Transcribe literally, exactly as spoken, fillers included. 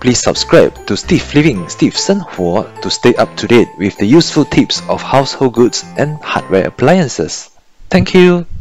Please subscribe to Steve Living Steve 生活 to stay up to date with the useful tips of household goods and hardware appliances. Thank you.